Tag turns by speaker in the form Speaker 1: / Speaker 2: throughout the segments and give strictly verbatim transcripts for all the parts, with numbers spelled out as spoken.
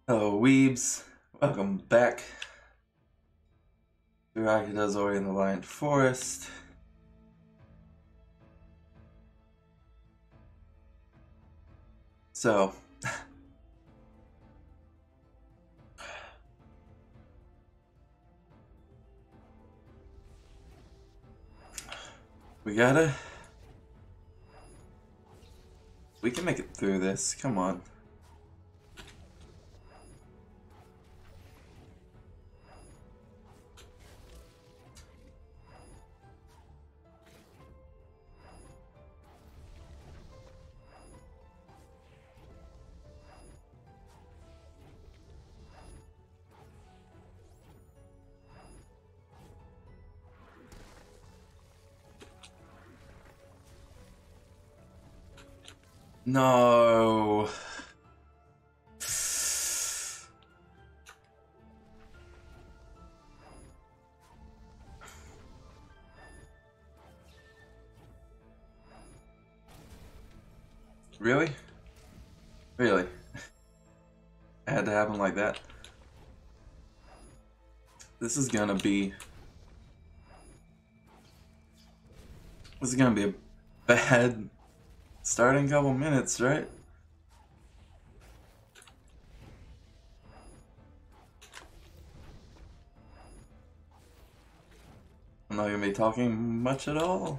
Speaker 1: Hello, weebs. Welcome back to Raikou in the Lion Forest. So, we gotta. We can make it through this. Come on. No. Really? Really? It had to happen like that? This is gonna be... This is gonna be a bad starting couple minutes, right? I'm not gonna be talking much at all.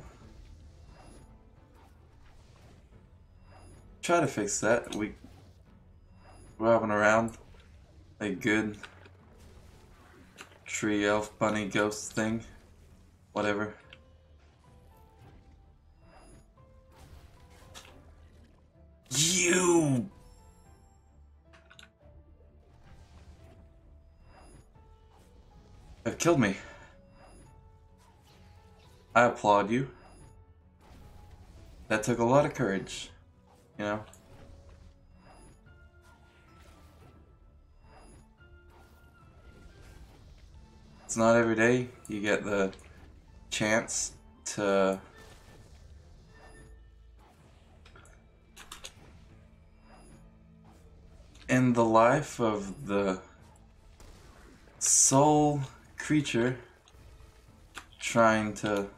Speaker 1: Try to fix that. We we're hopping around a good tree elf bunny ghost thing. Whatever. You have killed me. I applaud you. That took a lot of courage, you know? It's not every day you get the chance to end the life of the sole creature trying to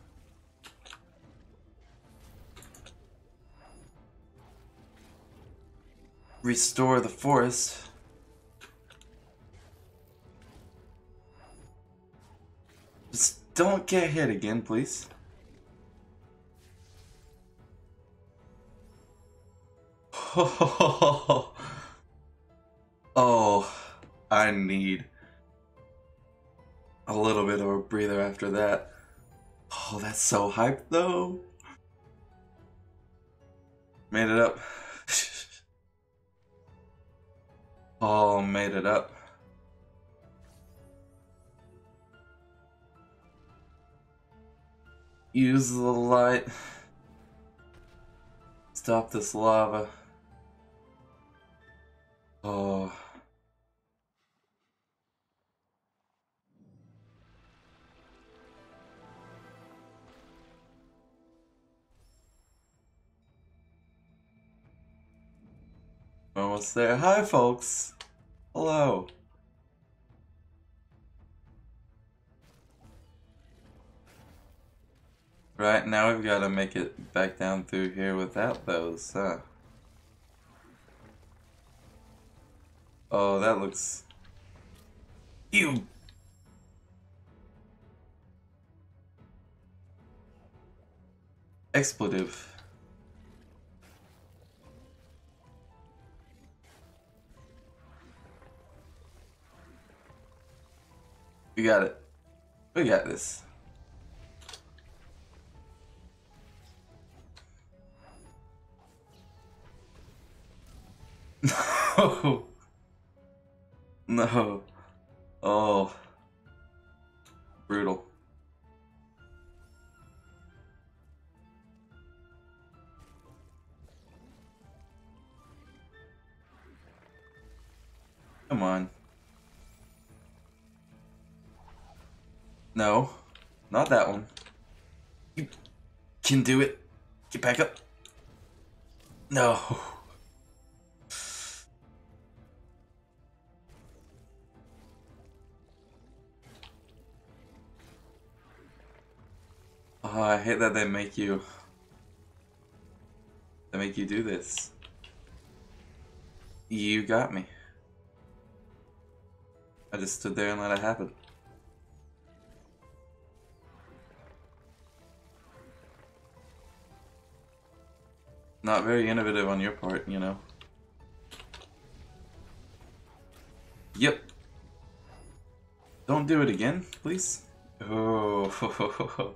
Speaker 1: restore the forest. Just don't get hit again, please. Oh, I need a little bit of a breather after that. Oh, that's so hyped though. Made it up. Oh, made it up. Use the light. Stop this lava. Oh. Almost there. Hi, folks. Hello. Right, now we've got to make it back down through here without those, huh? Oh, that looks... Ew! Expletive. We got it. We got this. No! No. Oh. Brutal. Come on. No. Not that one. You can do it. Get back up. No. I hate that they make you... They make you do this. You got me. I just stood there and let it happen. Not very innovative on your part, you know. Yep. Don't do it again, please. Oh.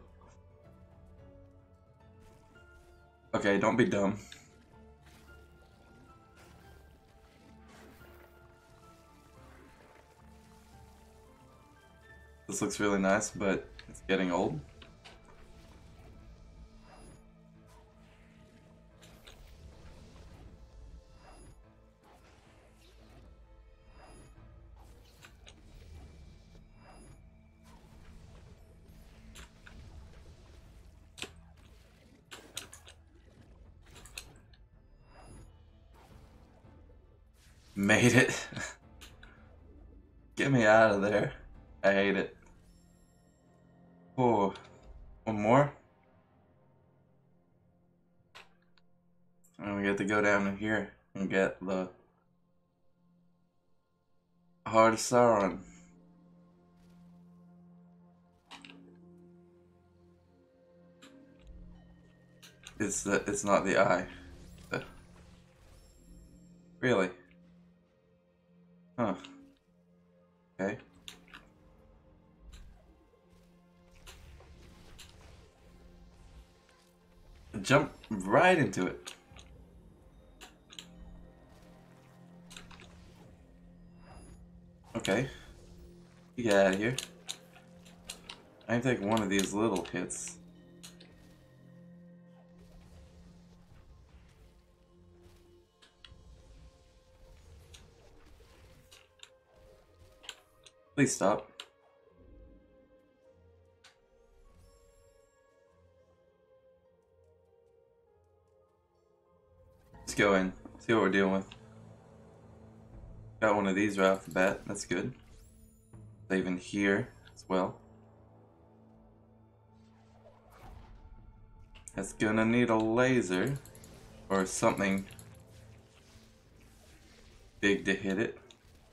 Speaker 1: Okay, don't be dumb. This looks really nice, but it's getting old. Made it. Get me out of there. I hate it. Oh, one more. And we get to go down in here and get the Heart of Sauron. It's the. It's not the eye. The, really? Huh. Okay. Jump right into it. Okay. You get out of here. I can take one of these little hits. Please stop. Let's go in. See what we're dealing with. Got one of these right off the bat. That's good. Save in here as well. It's gonna need a laser or something big to hit it.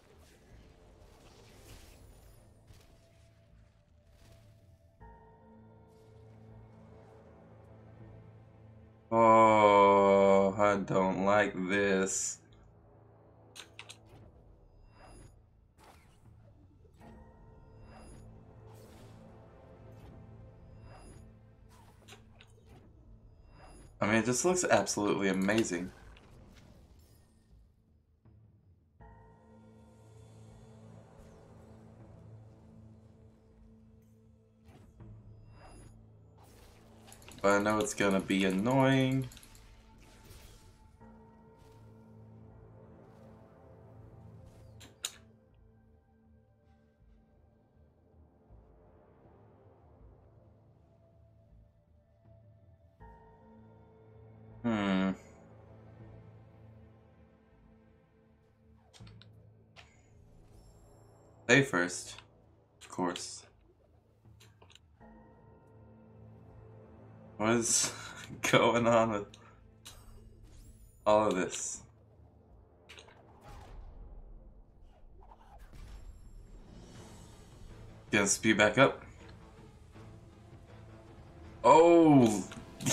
Speaker 1: Oh, I don't like this. I mean, it just looks absolutely amazing. But I know it's gonna be annoying. Hmm. Stay first, of course. What is going on with all of this? Gonna speed back up. Oh!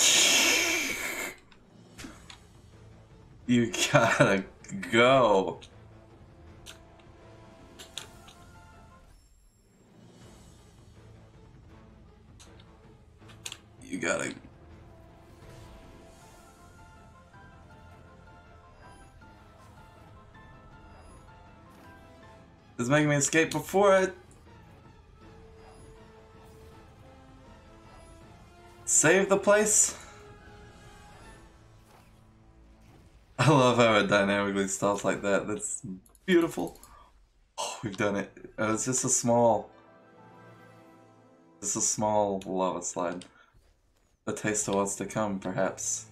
Speaker 1: You gotta go. You gotta. It's making me escape before it. Save the place. I love how it dynamically stops like that. That's beautiful. Oh, we've done it. Uh, it's just a small, just a small lava slide. A taste of what's to come, perhaps.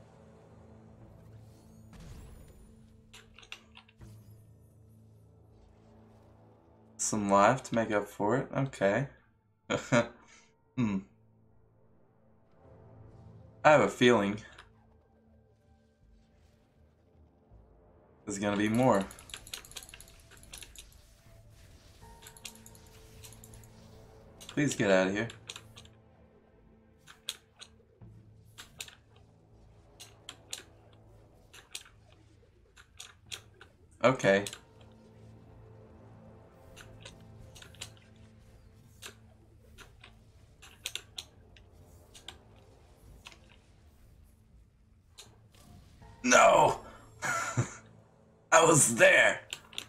Speaker 1: Some life to make up for it. Okay. Hmm. I have a feeling there's gonna be more. Please get out of here. Okay. No! I was there!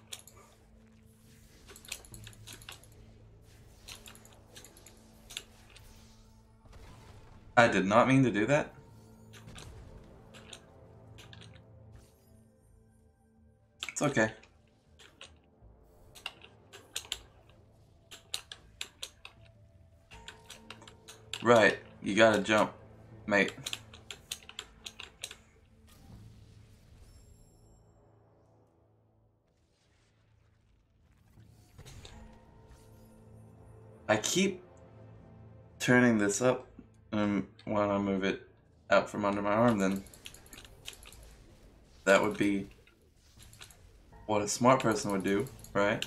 Speaker 1: I did not mean to do that. It's okay. Right, you gotta jump, mate. I keep turning this up, and when I move it out from under my arm, then that would be what a smart person would do, right?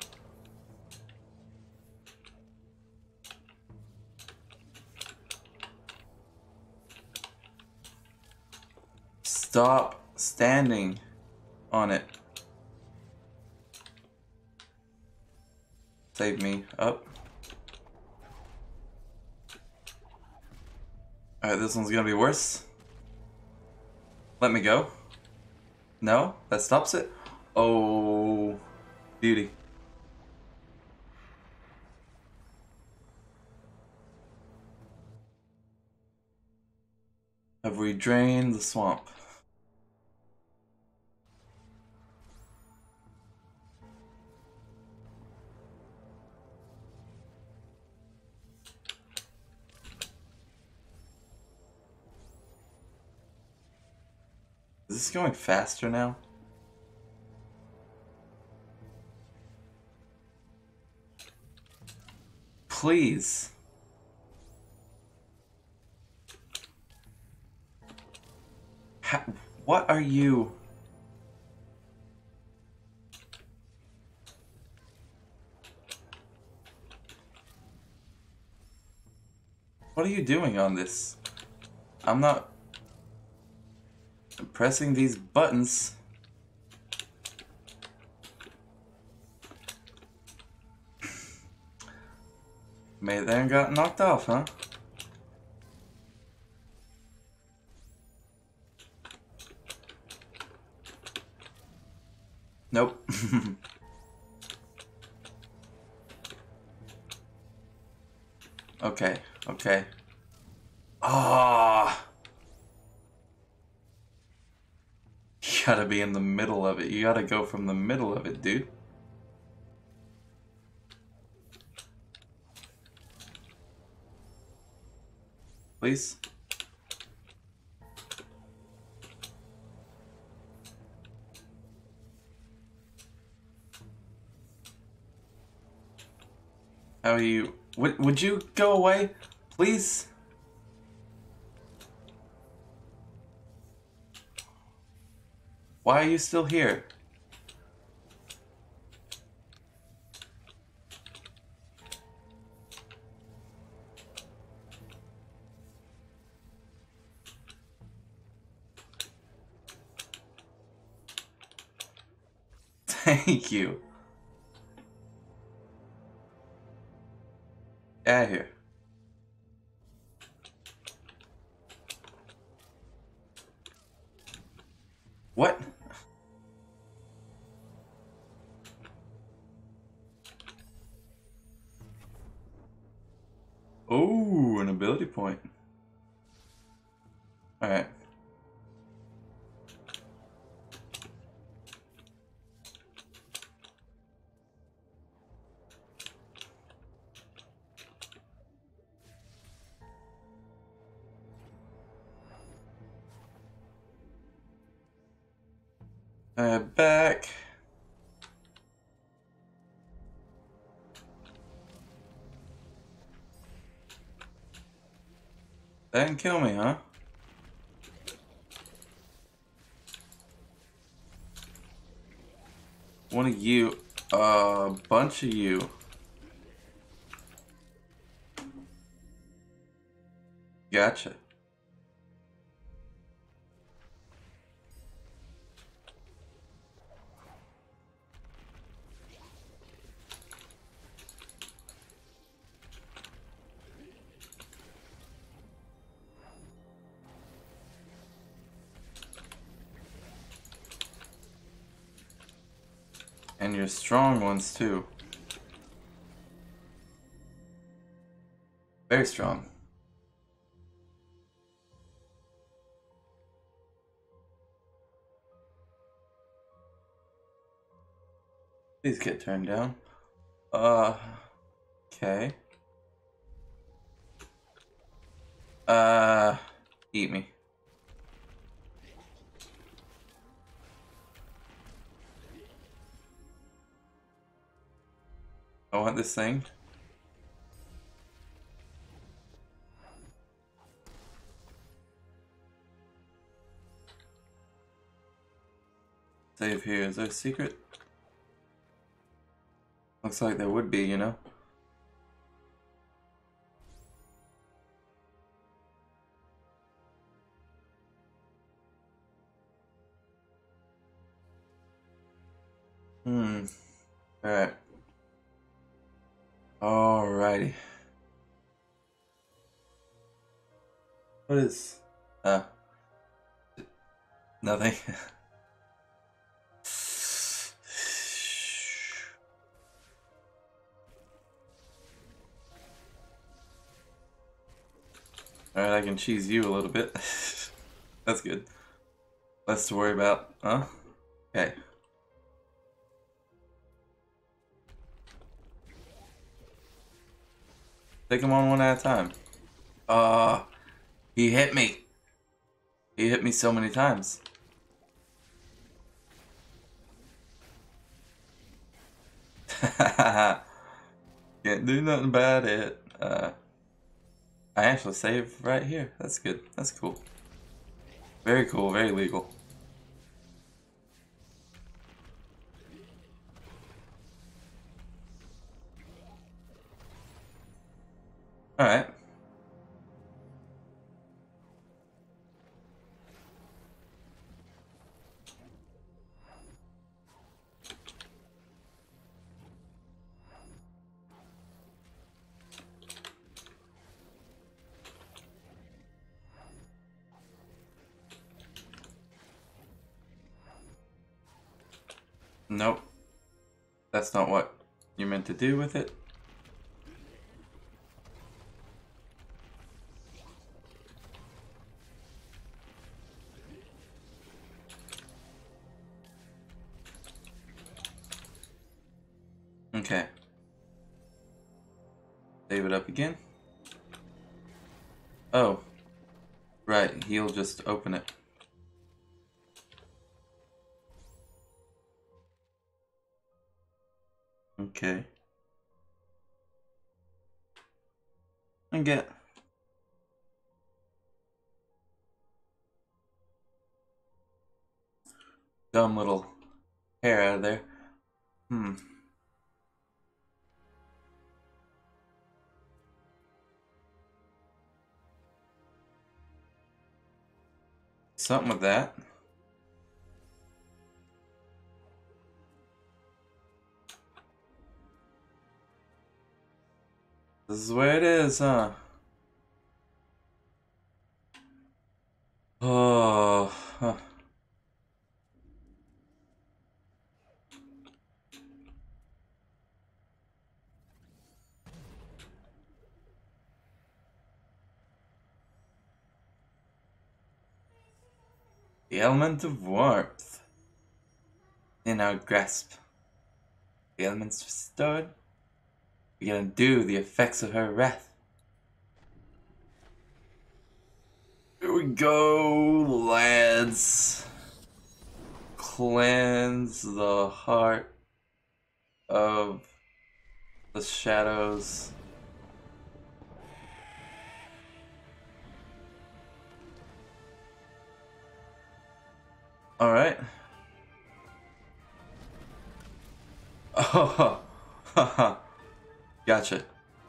Speaker 1: Stop standing on it. Save me up. Alright, this one's gonna be worse. Let me go. No? That stops it? Oh, beauty. Have we drained the swamp? Is this going faster now? Please. How, what are you? What are you doing on this? I'm not pressing these buttons. Made it there and got knocked off, huh? Nope. Okay, okay. Ah. You gotta be in the middle of it. You gotta go from the middle of it, dude. Please. How are you? Would, would you go away? Please? Why are you still here? Thank you. Get out of here. What? Oh, an ability point. Alright. Uh, back. That didn't kill me, huh? One of you. A uh, bunch of you. Gotcha. And you're strong ones too. Very strong. Please get turned down. Uh, okay. Uh, eat me. I want this thing. Save here. Is there a secret? Looks like there would be, you know? Hmm. Alright. Alrighty. What is... Uh... Nothing. Alright, I can cheese you a little bit. That's good. Less to worry about, huh? Okay. Take them on one at a time. Uh, he hit me. He hit me so many times. Can't do nothing about it. Uh, I actually save right here. That's good. That's cool. Very cool. Very legal. Alright. Nope. That's not what you're meant to do with it. Okay. Save it up again. Oh. Right, he'll just open it. Okay. And get dumb little hair out of there. Hmm. Something with that. This is where it is, huh? Oh. Huh. The element of warmth in our grasp. The element's restored. We can undo the effects of her wrath. Here we go, lads. Cleanse the heart of the shadows. Alright. Oh, haha. Gotcha.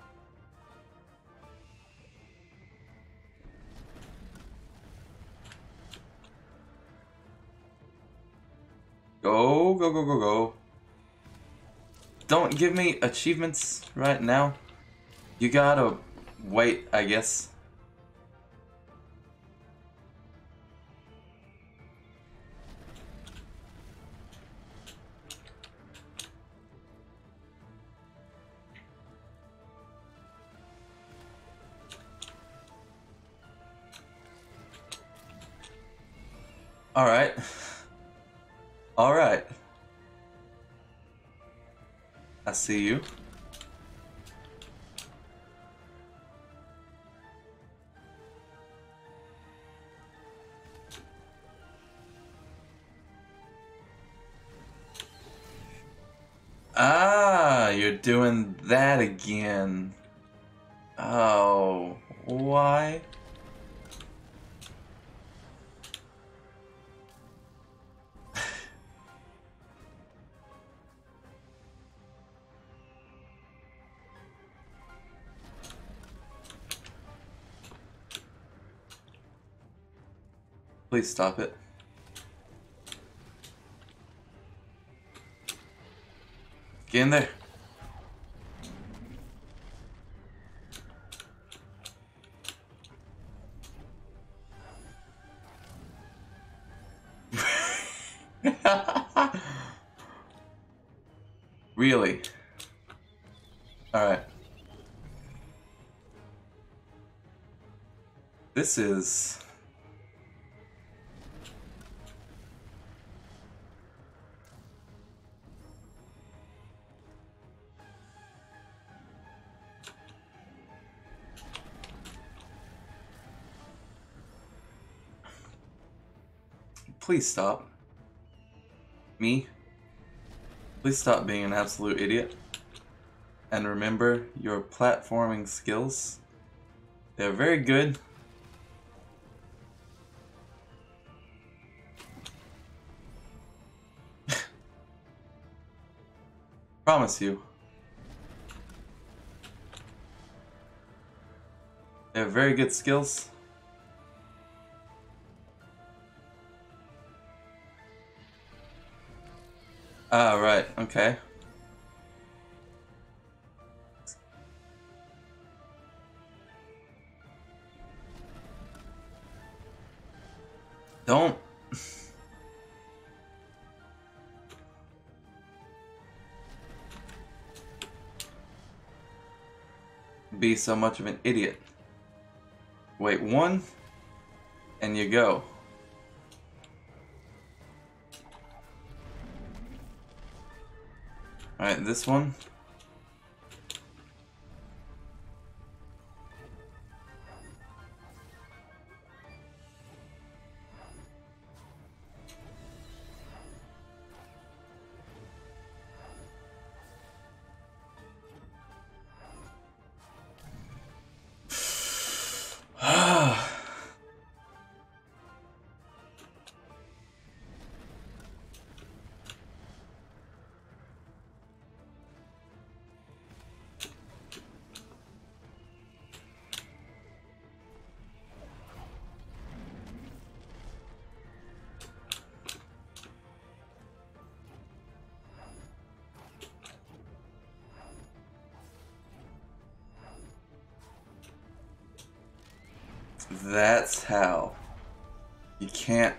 Speaker 1: Go, go, go, go, go. Don't give me achievements right now. You gotta wait, I guess. Alright. Alright. I see you. Ah, you're doing that again. Oh, why? Please stop it. Get in there. Really? Alright. This is... Please stop. Me? Please stop being an absolute idiot. And remember your platforming skills. They're very good. Promise you. They're very good skills. Ah, right, okay. Don't. Be so much of an idiot. Wait, one, and you go. Alright, this one. That's how. You can't.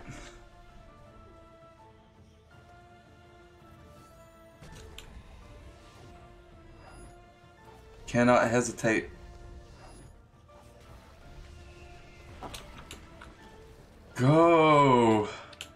Speaker 1: Cannot hesitate. Go.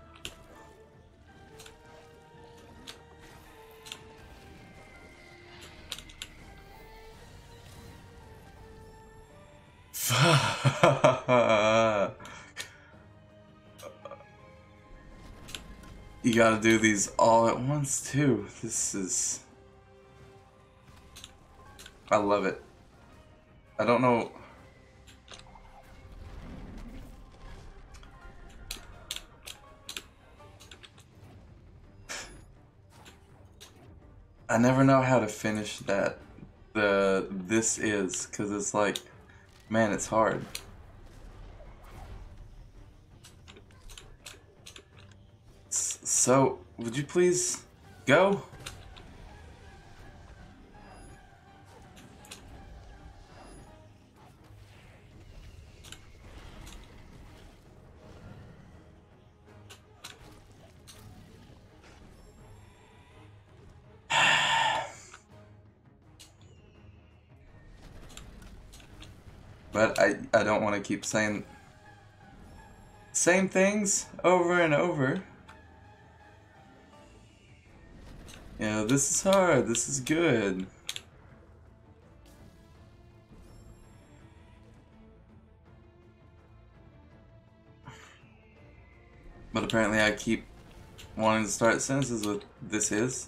Speaker 1: You gotta do these all at once too. This is... I love it. I don't know... I never know how to finish that. The this is, because it's like, man, it's hard. S so, would you please go? But I, I don't want to keep saying same things over and over. You know, this is hard, this is good. But apparently I keep wanting to start sentences with this is.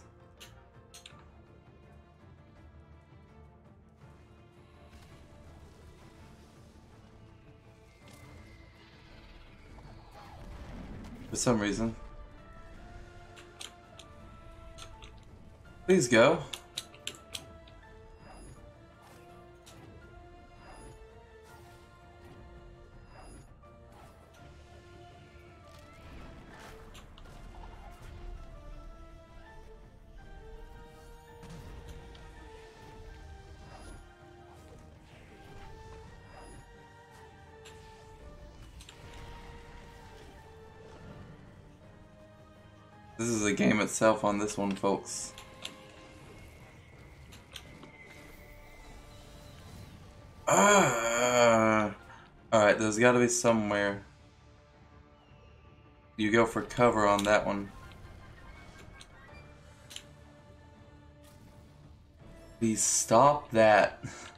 Speaker 1: For some reason. Please go. This is a game itself on this one, folks. Ah! Alright, there's gotta be somewhere. You go for cover on that one. Please stop that.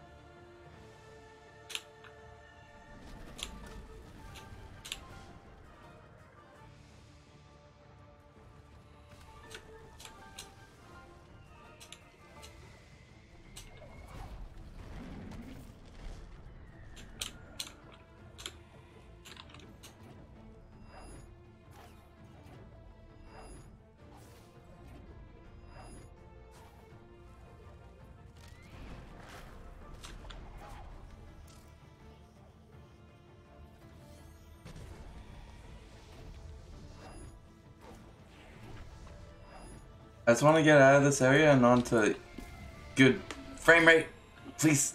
Speaker 1: I just want to get out of this area and onto good frame rate, please.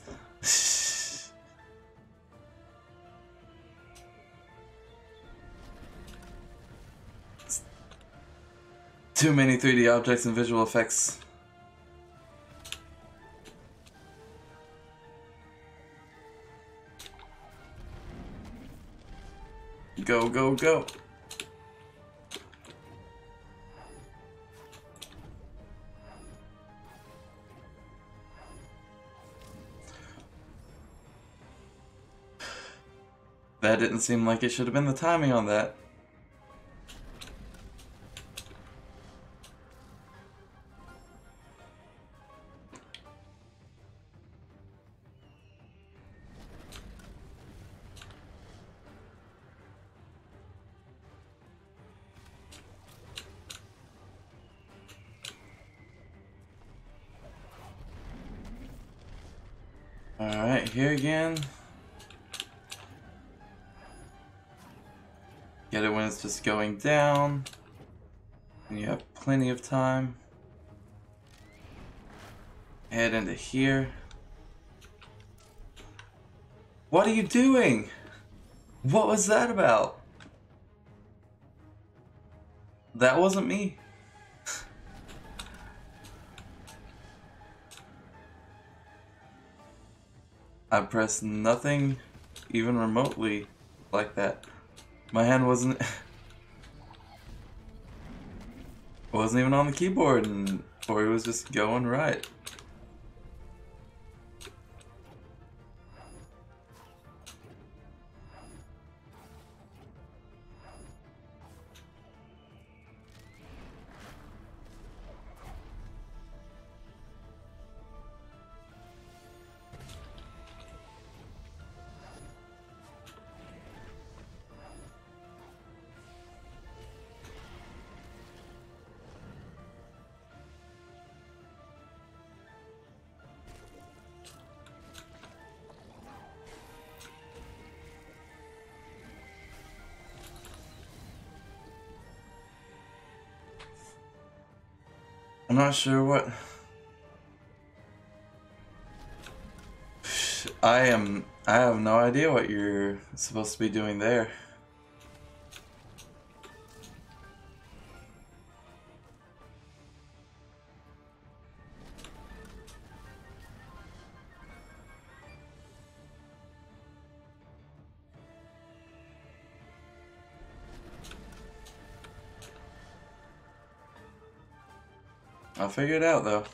Speaker 1: Too many three D objects and visual effects. Go, go, go. That didn't seem like it should have been the timing on that. Alright, here again. Get it when it's just going down. And you have plenty of time. Head into here. What are you doing? What was that about? That wasn't me. I pressed nothing even remotely like that. My hand wasn't wasn't even on the keyboard, and or it was just going right. I'm not sure what... I am... I have no idea what you're supposed to be doing there. I'll figure it out though.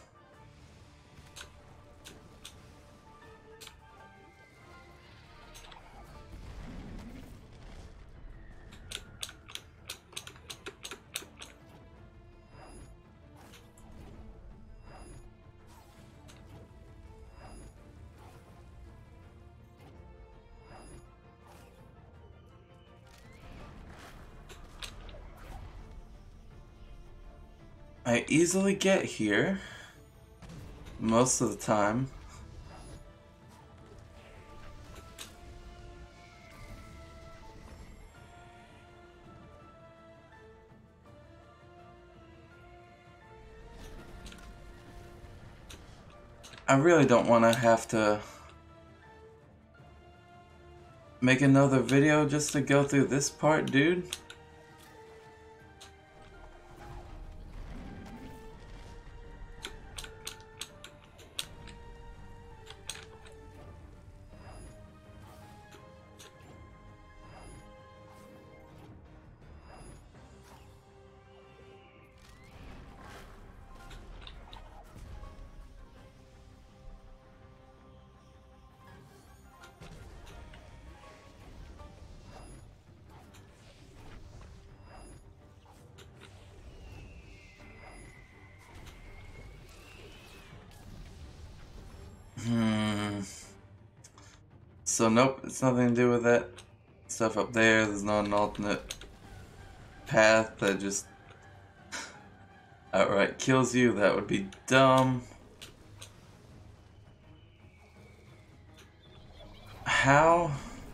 Speaker 1: I easily get here most of the time. I really don't want to have to make another video just to go through this part, dude. Hmm. So nope, it's nothing to do with that stuff up there. There's not an alternate path that just outright kills you. That would be dumb. How?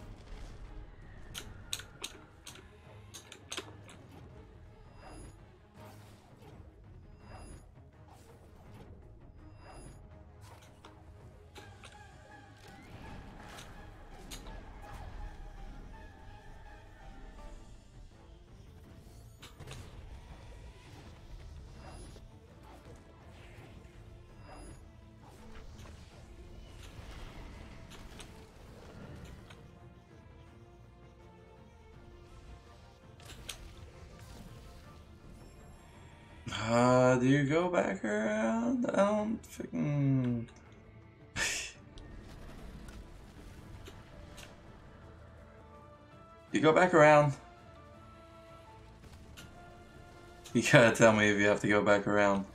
Speaker 1: Uh, do you go back around? I don't fucking... You go back around. You gotta tell me if you have to go back around.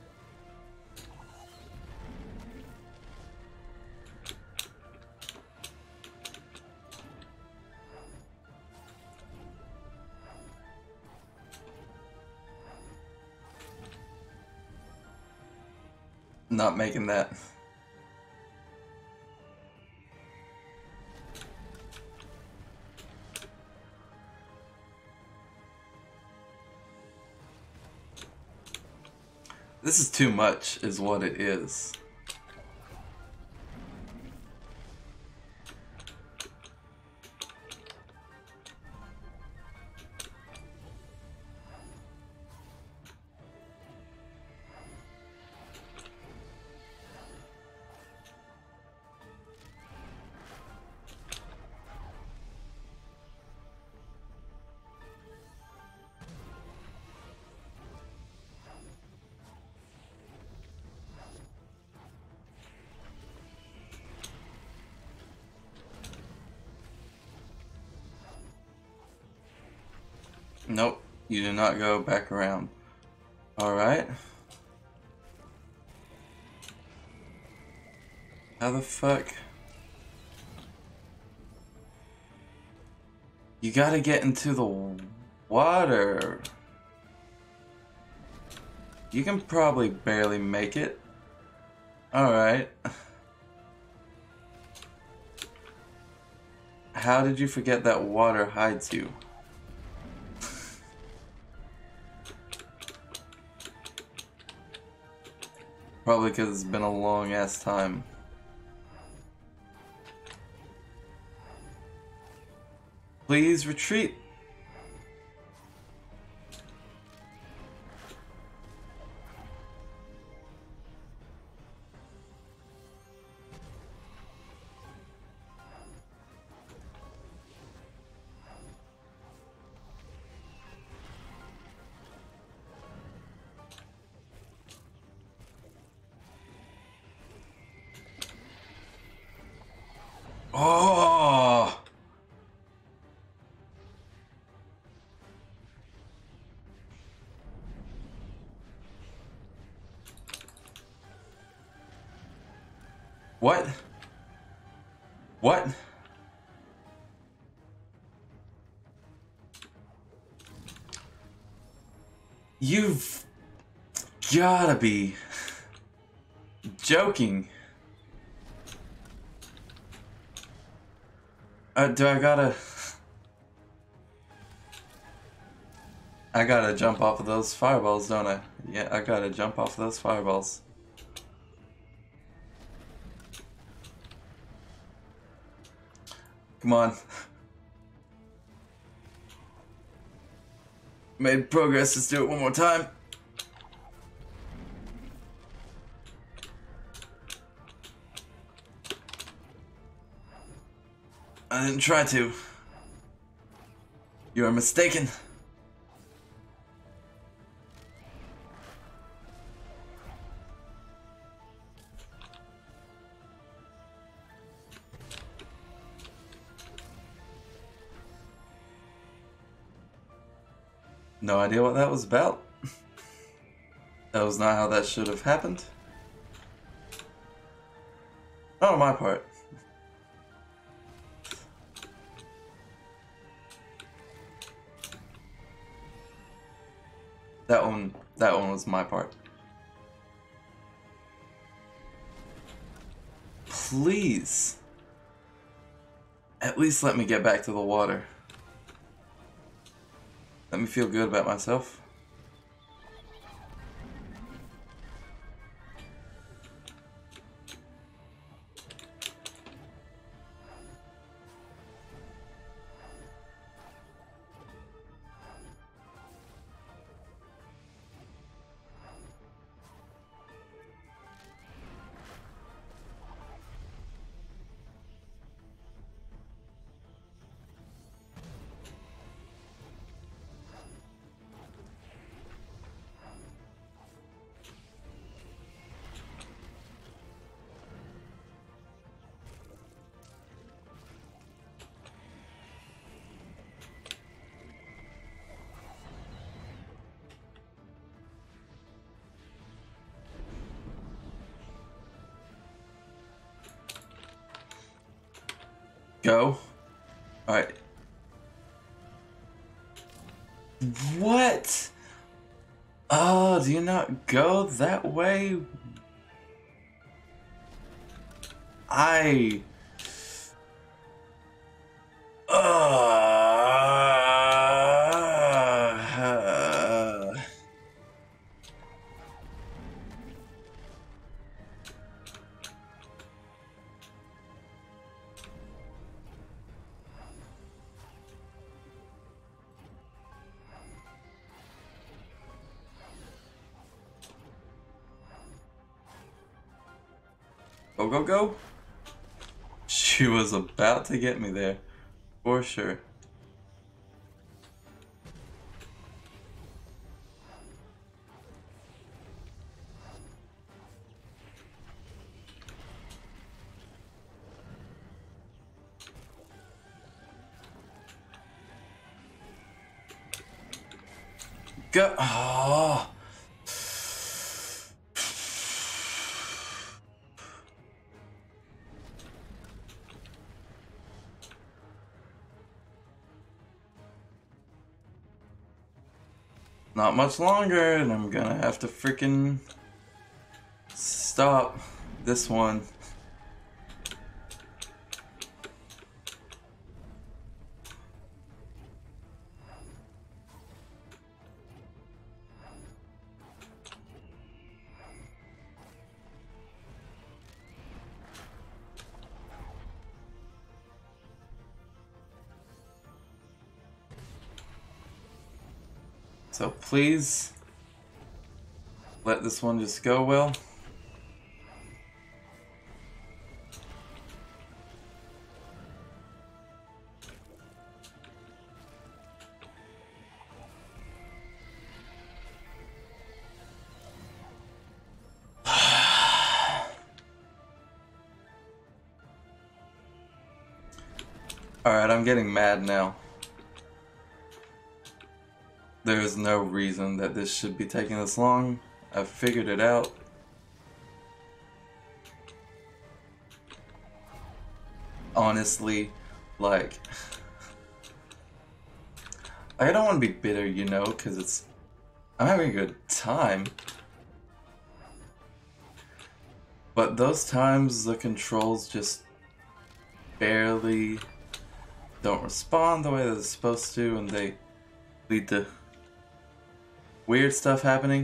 Speaker 1: Not making that. This is too much, is what it is. Nope, you do not go back around. Alright. How the fuck? You gotta get into the water. You can probably barely make it. Alright. How did you forget that water hides you? Probably because it's been a long ass time. Please retreat. Oh! What? What? You've gotta be joking. Uh, do I gotta... I gotta jump off of those fireballs, don't I? Yeah, I gotta jump off of those fireballs. Come on. Made progress, let's do it one more time. I didn't try to. You are mistaken. No idea what that was about. That was not how that should have happened. Not on my part. That one, that one was my part. Please. At least let me get back to the water. Let me feel good about myself. Go. Alright. What? Oh, do you not go that way? I... Uh, Go, go, go. She was about to get me there. For sure. Go. Oh. Not much longer, and I'm gonna have to freaking stop this one. So please let this one just go well. Alright, I'm getting mad now. There is no reason that this should be taking this long. I've figured it out. Honestly, like, I don't want to be bitter, you know, because it's, I'm having a good time. But those times the controls just barely don't respond the way that they're supposed to, and they lead to weird stuff happening.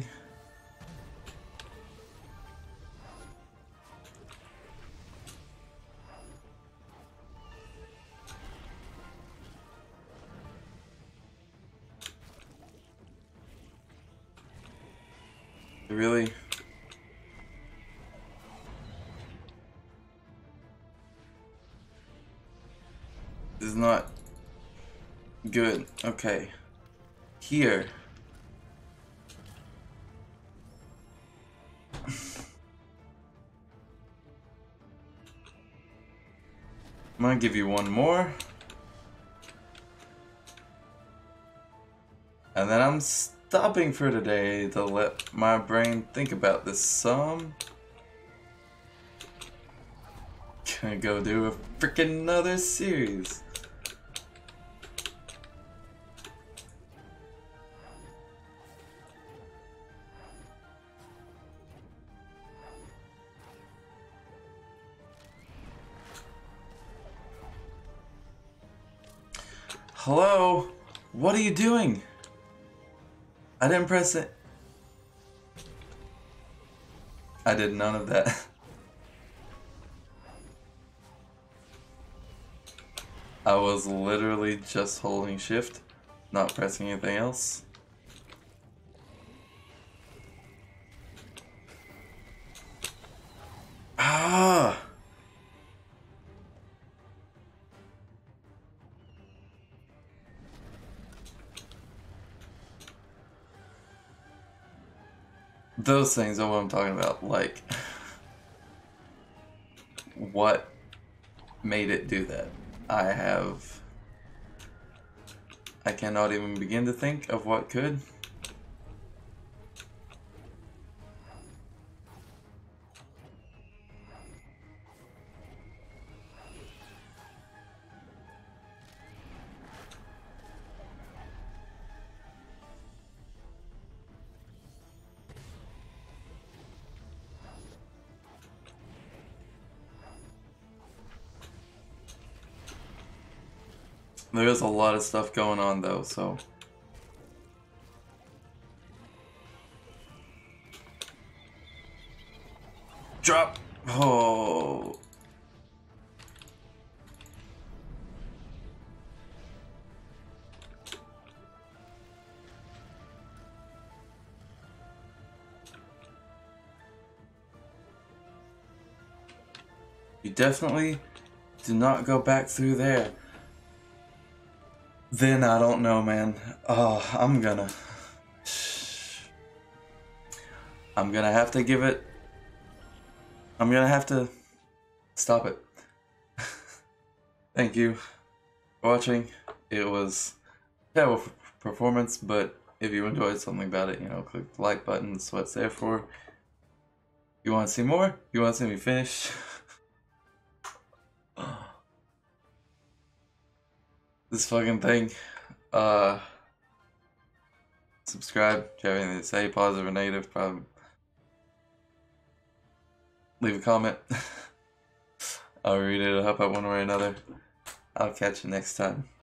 Speaker 1: Really? This is not good. Okay. Here. I'm gonna give you one more. And then I'm stopping for today to let my brain think about this some. Gonna go do a freaking another series. Hello? What are you doing? I didn't press it. I did none of that. I was literally just holding shift, not pressing anything else. Ah! Those things are what I'm talking about, like, what made it do that? I have, I cannot even begin to think of what could. There is a lot of stuff going on though, so. Drop! Oh. You definitely do not go back through there. Then I don't know, man. Oh, I'm gonna... I'm gonna have to give it... I'm gonna have to stop it. Thank you for watching. It was a terrible performance, but if you enjoyed something about it, you know, click the like button. That's what it's there for. You want to see more? You want to see me finish? This fucking thing. Uh, subscribe if you have anything to say, positive or negative. Probably leave a comment. I'll read it. I'll help out one way or another. I'll catch you next time.